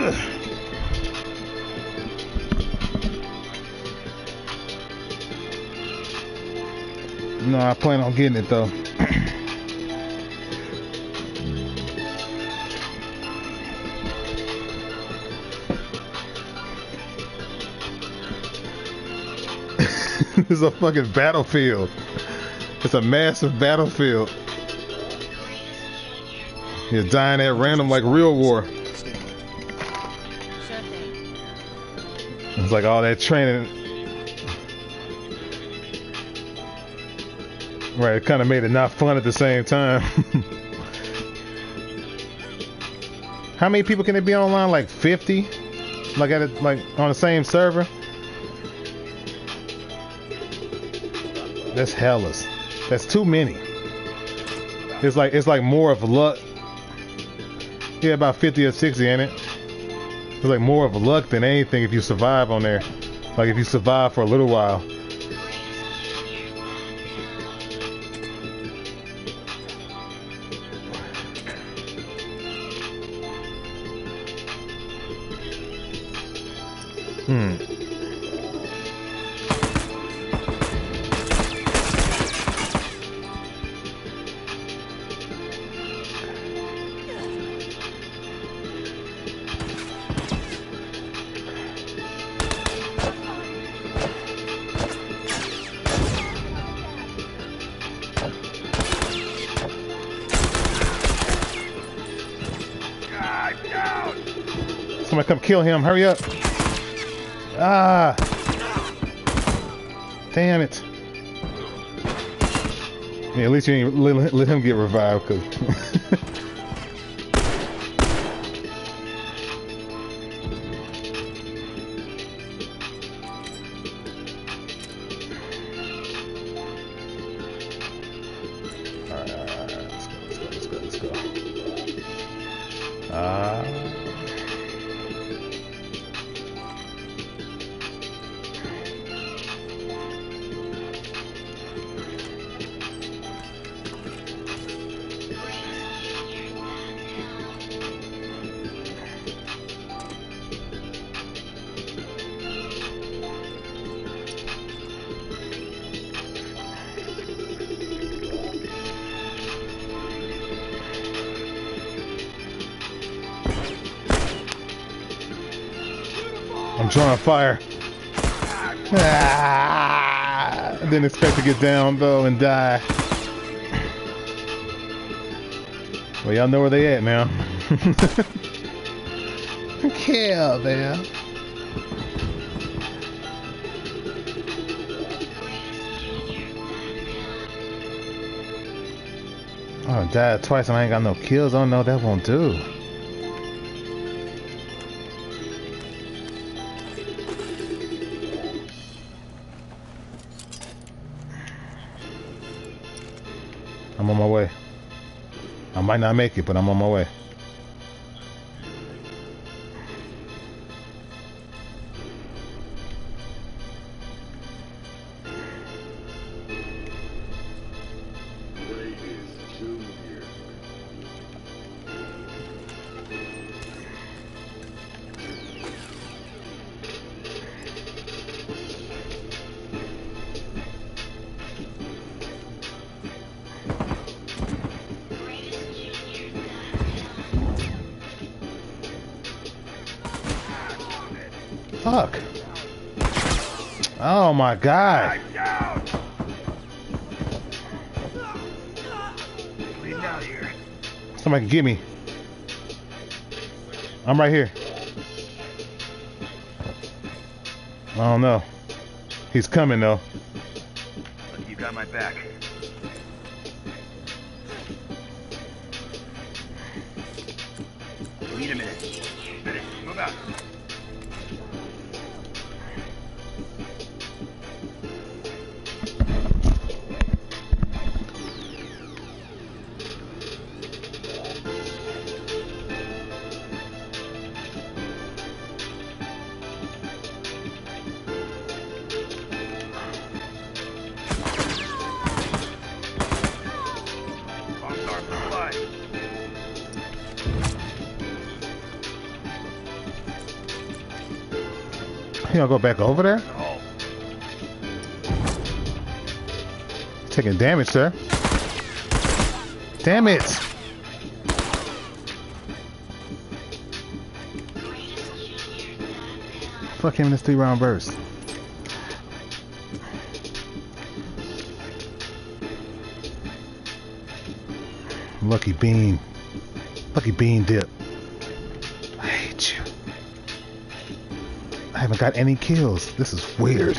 No, I plan on getting it though. It's a fucking battlefield. It's a massive battlefield. You're dying at random like real war. It's like all that training. Right, it kind of made it not fun at the same time. How many people can it be online? Like 50? Like at it, like on the same server? That's hellas. That's too many. It's like more of luck. Yeah, about 50 or 60, ain't it? It's like more of luck than anything if you survive on there. Like if you survive for a little while. Somebody come kill him, hurry up. Ah. Damn it. Yeah, at least you ain't let him get revived, cause let's go. I'm drawing fire. I didn't expect to get down though and die. Well, y'all know where they at now. Kill them. Oh, I died twice and I ain't got no kills. Oh no, that won't do. I'm on my way. I might not make it, but I'm on my way. Fuck. Oh my god. Somebody get me. I'm right here. I don't know. He's coming though. You got my back. Need a minute. Finish. Move out. You gonna go back over there? Oh, Taking damage, sir. Damn it! Fuck him in this 3-round burst. Lucky Bean. Lucky Bean dip. I hate you. I haven't got any kills. This is weird.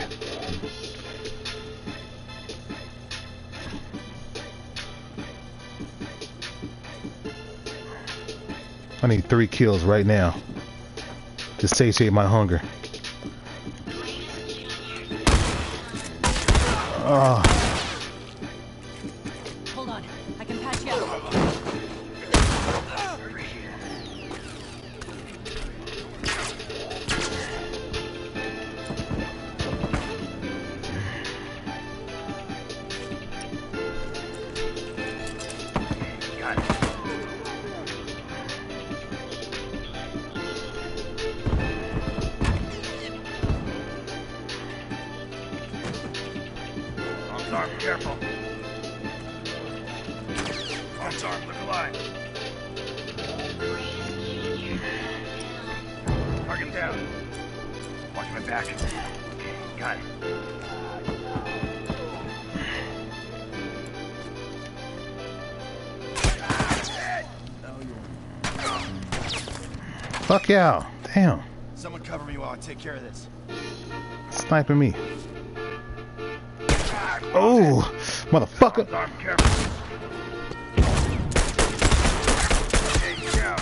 I need 3 kills right now to satiate my hunger. Oh. Hold on, I can patch you out. got it. Arms arm, careful. Arms arm, look alive. Target down. Watch my back. Got it. Fuck y'all. Damn. Someone cover me while I take care of this. Sniping me. Oh, motherfucker. Arms arm, careful. Okay, down.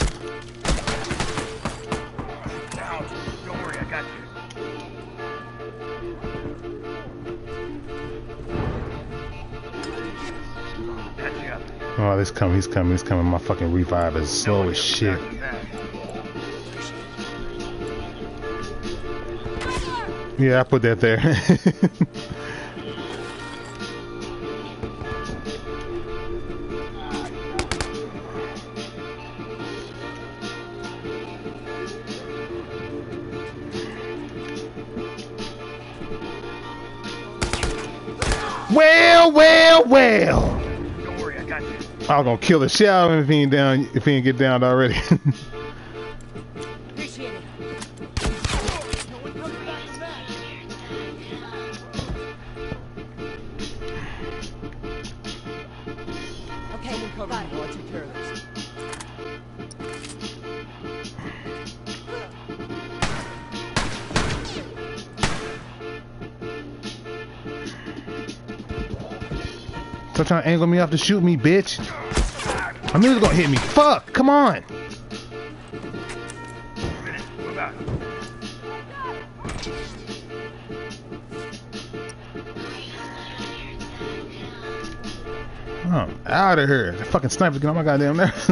Down. Don't worry, I got you. Patch you up. Oh, he's coming. My fucking revive is slow as shit. Yeah, I put that there. Well. Don't worry, I got you. I was gonna kill the shit out of him if he didn't get down already. Appreciate it. Okay, you cover me while I take care of this. Stop trying to angle me off to shoot me, bitch. I knew he was gonna hit me. Fuck, come on. Move out. I'm out of here. The fucking sniper's getting on my goddamn nerves.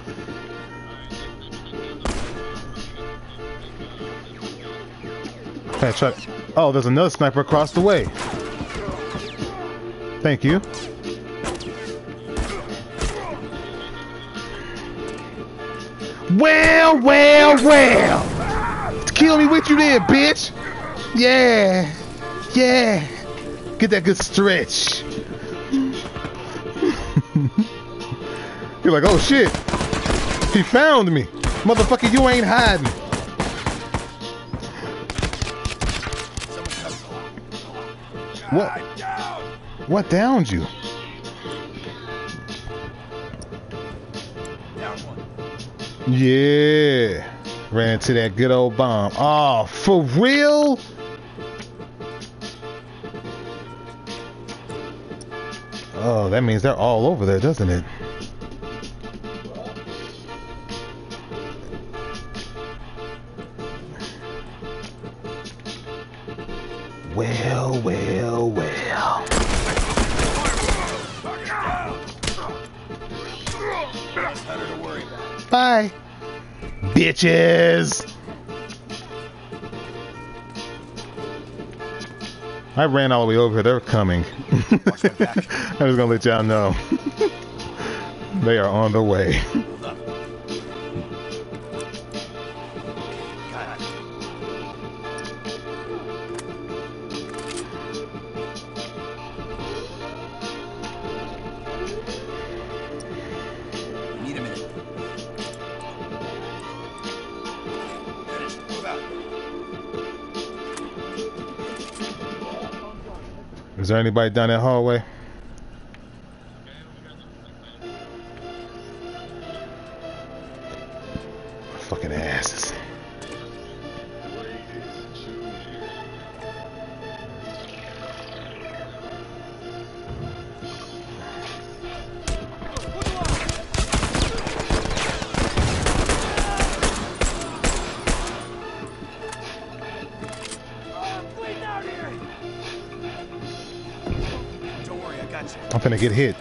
Hey, Chuck. Oh, there's another sniper across the way. Thank you. Well. Kill me with you there, bitch. Yeah. Get that good stretch. You're like, oh shit. He found me. Motherfucker, you ain't hiding. What? What downed you? Down one. Yeah. Ran into that good old bomb. Oh, for real? Oh, that means they're all over there, doesn't it? Well. Better to worry about. Bye, bitches. I ran all the way over here. They're coming. Watch my back. I was gonna let y'all know. They are on the way. Hold up. Got it. there anybody down that hallway? Fucking asses. I'm finna get hit.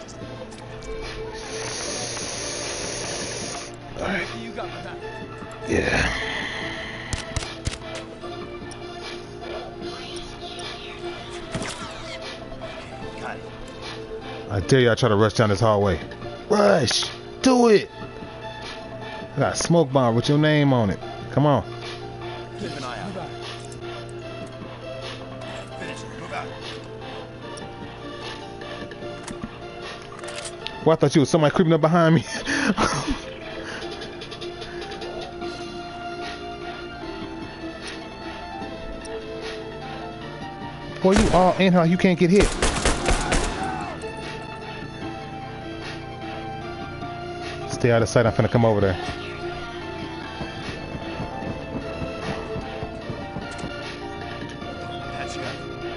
Alright. Yeah. Got it. I dare y'all try to rush down this hallway. Rush! Do it! I got a smoke bomb with your name on it. Come on. Keep an eye out. Finish it. Move out. Well, I thought you was somebody creeping up behind me. Boy, you all in how you can't get hit. Stay out of sight. I'm finna come over there. Patch you up.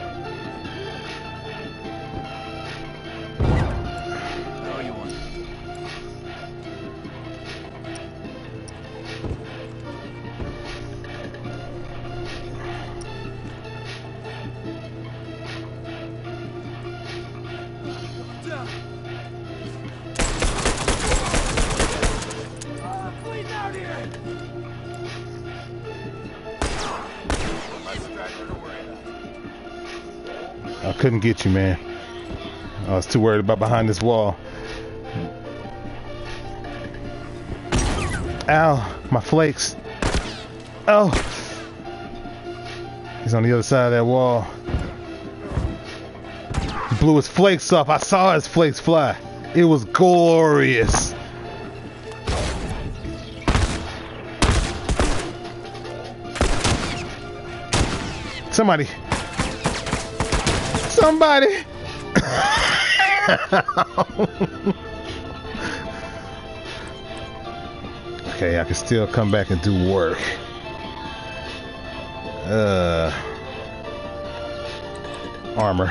Oh, you won. I couldn't get you, man. I was too worried about behind this wall. Ow, my flakes. Oh. He's on the other side of that wall. He blew his flakes off. I saw his flakes fly. It was glorious. Somebody. Okay, I can still come back and do work. Armor.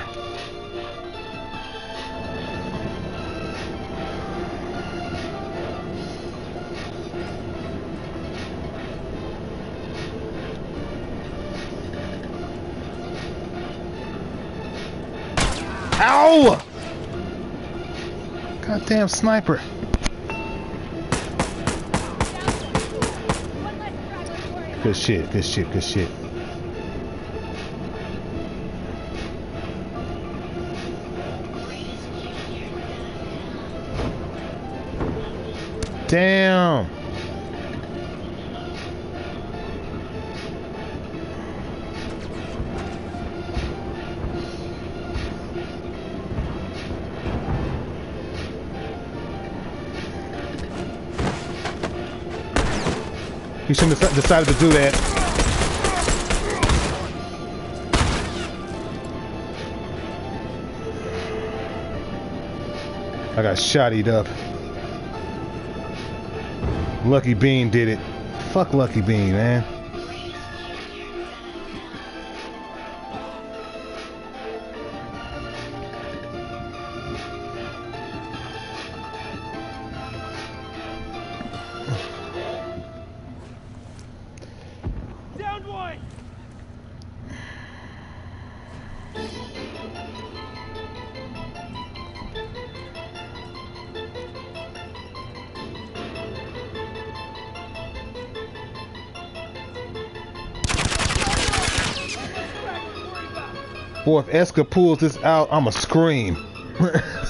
Ow! Goddamn sniper. Good shit, good shit, good shit. Damn. You shouldn't have decided to do that. I got shottied up. Lucky Bean did it. Fuck Lucky Bean, man. Boy, if Eska pulls this out, I'ma scream.